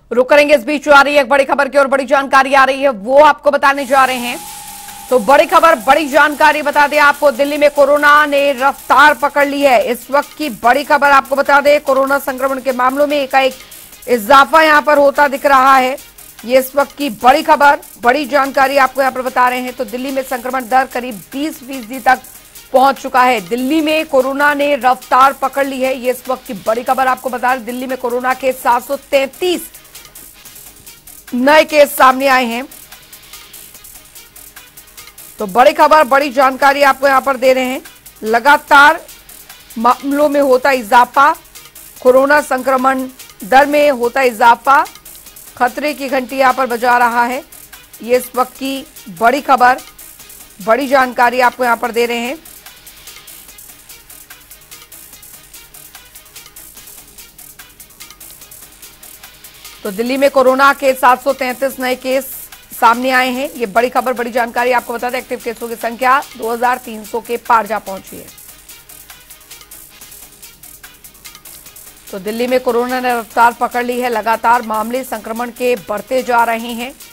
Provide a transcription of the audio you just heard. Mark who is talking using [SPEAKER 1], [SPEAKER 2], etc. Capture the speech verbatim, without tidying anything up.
[SPEAKER 1] रुक करेंगे, इस बीच आ रही है एक बड़ी खबर की और बड़ी जानकारी आ रही है, वो आपको बताने जा रहे हैं। तो बड़ी खबर, बड़ी जानकारी बता दें आपको, दिल्ली में कोरोना ने रफ्तार पकड़ ली है। इस वक्त की बड़ी खबर आपको बता दें, कोरोना संक्रमण के मामलों में एकाएक इजाफा यहां पर होता दिख रहा है। ये इस वक्त की बड़ी खबर, बड़ी जानकारी आपको यहां पर बता रहे हैं। तो दिल्ली में संक्रमण दर करीब बीस फीसदी तक पहुंच चुका है। दिल्ली में कोरोना ने रफ्तार पकड़ ली है, ये इस वक्त की बड़ी खबर आपको बता रहे। दिल्ली में कोरोना के सात सौ तैंतीस नए केस सामने आए हैं। तो बड़ी खबर, बड़ी जानकारी आपको यहां पर दे रहे हैं। लगातार मामलों में होता इजाफा, कोरोना संक्रमण दर में होता इजाफा, खतरे की घंटी यहां पर बजा रहा है। ये इस वक्त की बड़ी खबर, बड़ी जानकारी आपको यहां पर दे रहे हैं। तो दिल्ली में कोरोना के सात सौ तैंतीस नए केस सामने आए हैं। ये बड़ी खबर, बड़ी जानकारी आपको बता दें। एक्टिव केसों की संख्या दो हज़ार तीन सौ के पार जा पहुंची है। तो दिल्ली में कोरोना ने रफ्तार पकड़ ली है। लगातार मामले संक्रमण के बढ़ते जा रहे हैं।